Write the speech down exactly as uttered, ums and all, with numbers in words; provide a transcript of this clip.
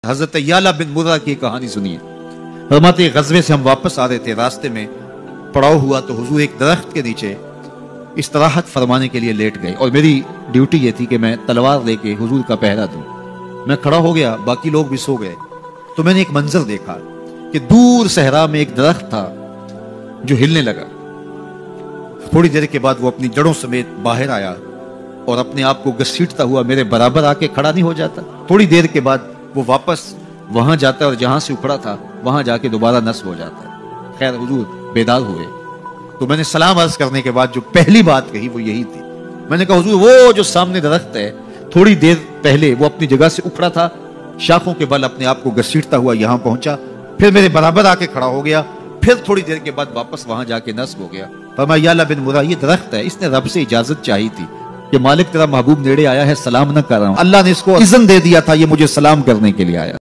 حضرت یعلا بن مرہ کی کہانی سنیے۔ فرماتے ہیں غزوے سے ہم واپس آ رہے تھے، راستے میں پڑاؤ ہوا تو حضور ایک درخت کے نیچے استراحت فرمانے کے لیے لیٹ گئے، اور میری ڈیوٹی یہ تھی کہ میں تلوار لے کے حضور کا پہرا دوں۔ میں کھڑا ہو گیا، باقی لوگ بھی سو گئے، تو میں نے ایک منظر دیکھا کہ دور صحرا میں ایک درخت تھا جو ہلنے لگا۔ تھوڑی دیر کے بعد وہ اپنی جڑوں سمیت باہر آیا اور اپنے آپ کو گھسیٹتا ہوا میرے برابر آ کے کھڑا نہیں ہو جاتا۔ تھوڑی دیر کے بعد وہ واپس وہاں جاتا ہے اور جہاں سے اکھڑا تھا وہاں جا کے دوبارہ نصب ہو جاتا ہے۔ خیر حضور بیدار ہوئے تو میں نے سلام عرض کرنے کے بعد جو پہلی بات کہی وہ یہی تھی۔ میں نے کہا حضور وہ جو سامنے درخت ہے تھوڑی دیر پہلے وہ اپنی جگہ سے اکھڑا تھا، شاخوں کے بل اپنے آپ کو گھسیٹتا ہوا یہاں پہنچا، پھر میرے برابر آ کے کھڑا ہو گیا، پھر تھوڑی دیر کے بعد واپس وہاں جا کے نصب ہو گیا۔ فرمایا یعلا بن مرہ یہ درخت ہے، اس نے رب سے اجازت چاہی تھی کہ مالک تیرا محبوب نیڑے آیا ہے، سلام نہ کر رہا ہوں، اللہ نے اس کو اذن دے دیا تھا یہ مجھے سلام کرنے کے لیے آیا۔